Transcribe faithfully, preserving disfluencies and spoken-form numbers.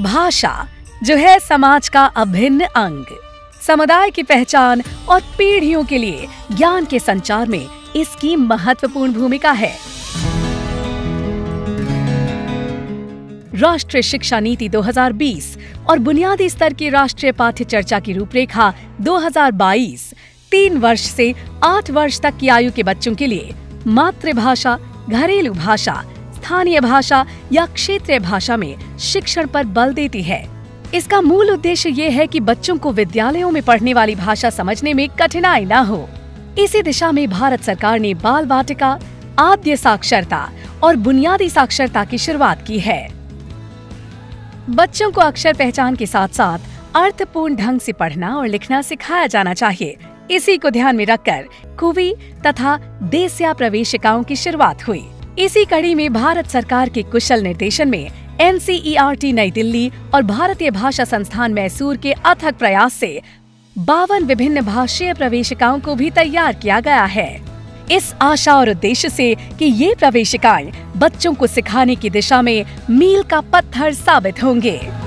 भाषा जो है समाज का अभिन्न अंग, समुदाय की पहचान और पीढ़ियों के लिए ज्ञान के संचार में इसकी महत्वपूर्ण भूमिका है। राष्ट्रीय शिक्षा नीति दो हज़ार बीस और बुनियादी स्तर की राष्ट्रीय पाठ्य चर्चा की रूपरेखा दो हज़ार बाईस तीन वर्ष से आठ वर्ष तक की आयु के बच्चों के लिए मातृभाषा, घरेलू भाषा, स्थानीय भाषा या क्षेत्रीय भाषा में शिक्षण पर बल देती है। इसका मूल उद्देश्य ये है कि बच्चों को विद्यालयों में पढ़ने वाली भाषा समझने में कठिनाई न हो। इसी दिशा में भारत सरकार ने बाल वाटिका, आद्य साक्षरता और बुनियादी साक्षरता की शुरुआत की है। बच्चों को अक्षर पहचान के साथ साथ अर्थपूर्ण ढंग से पढ़ना और लिखना सिखाया जाना चाहिए। इसी को ध्यान में रखकर कुवी तथा देसिया प्रवेशिकाओं की शुरुआत हुई। इसी कड़ी में भारत सरकार के कुशल निर्देशन में N C E R T Nai Delhi और भारतीय भाषा संस्थान मैसूर के अथक प्रयास से बावन विभिन्न भाषीय प्रवेशिकाओं को भी तैयार किया गया है। इस आशा और उद्देश्य से कि ये प्रवेशिकाएं बच्चों को सिखाने की दिशा में मील का पत्थर साबित होंगे।